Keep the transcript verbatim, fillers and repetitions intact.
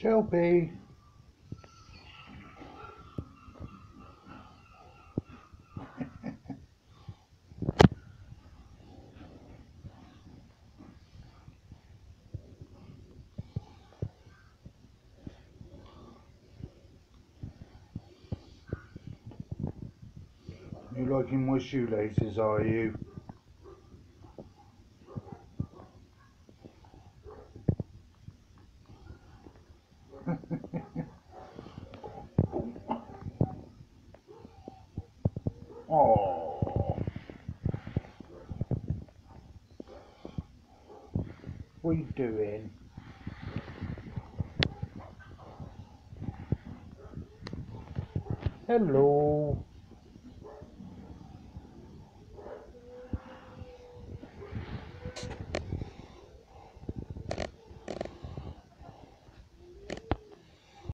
Shelby. You liking my shoelaces, are you? Oh, what are you doing? Hello.